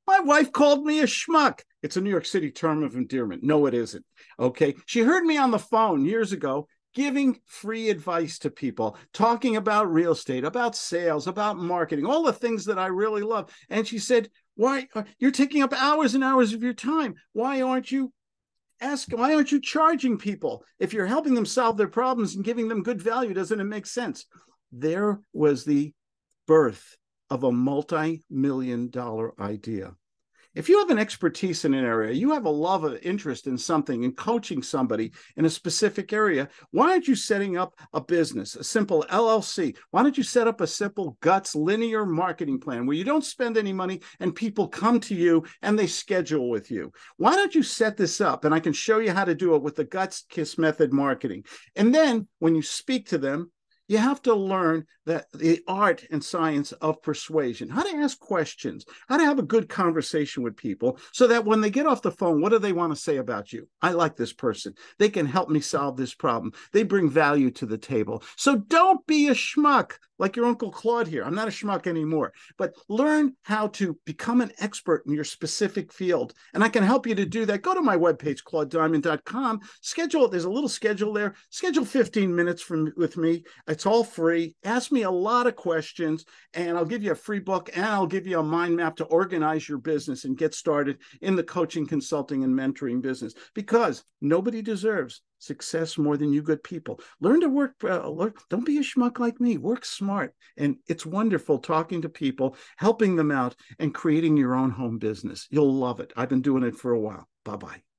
My wife called me a schmuck. It's a New York City term of endearment. No, it isn't. Okay. She heard me on the phone years ago giving free advice to people, talking about real estate, about sales, about marketing, all the things that I really love. And she said, why you're taking up hours and hours of your time? Why aren't you charging people? If you're helping them solve their problems and giving them good value, doesn't it make sense? There was the birth of a multi-million-dollar idea. If you have an expertise in an area, you have a love of interest in something and coaching somebody in a specific area, why aren't you setting up a business, a simple LLC? Why don't you set up a simple GUTS linear marketing plan where you don't spend any money and people come to you and they schedule with you? Why don't you set this up? And I can show you how to do it with the GUTS KISS method marketing. And then when you speak to them, you have to learn the art and science of persuasion, how to ask questions, how to have a good conversation with people so that when they get off the phone, what do they want to say about you? I like this person. They can help me solve this problem. They bring value to the table. So don't be a schmuck like your Uncle Claude here. I'm not a schmuck anymore, but learn how to become an expert in your specific field. And I can help you to do that. Go to my webpage, ClaudeDiamond.com. Schedule, there's a little schedule there. Schedule 15 minutes with me. It's all free. Ask me a lot of questions, and I'll give you a free book, and I'll give you a mind map to organize your business and get started in the coaching, consulting, and mentoring business, because nobody deserves success more than you good people. Learn to work. Don't be a schmuck like me. Work smart. And it's wonderful talking to people, helping them out, and creating your own home business. You'll love it. I've been doing it for a while. Bye-bye.